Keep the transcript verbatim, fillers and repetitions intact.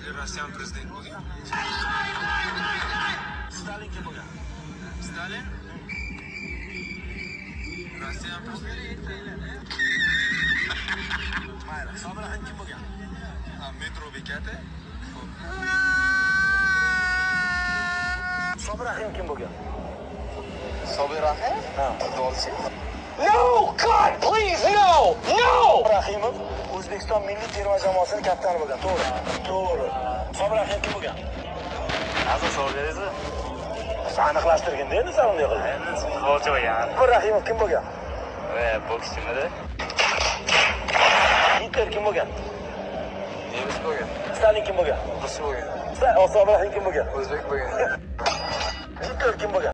Ilgari Rossiyan prezidenti bo'lgan. Stalin kim bo'lgan? Stalin Rossiyan prezidenti. Mayli. Sobir Rahim kim bo'lgan? Metro bekati. Sobir Rahim kim bo'lgan? Sobir Rahim? Ha. Dolce. No, God, please, no, no! Rahimov O'zbekiston milliy terma jamoasining kapitani bo'lgan. To'g'ri. To'g'ri. Sobir Rahim kim bo'lgan? Aziz Sobirov. Aniqlashtirganda endi sen unday qilding. Endi futbolchi bo'lgan. Sobir Rahimov kim bo'lgan? Va bokschimidi? Hitler kim bo'lgan? Nemis bo'lgan. Stalin kim bo'lgan? Rus bo'lgan. Sobir Rahim kim bo'lgan? O'zbek bo'lgan. Hitler kim bo'lgan?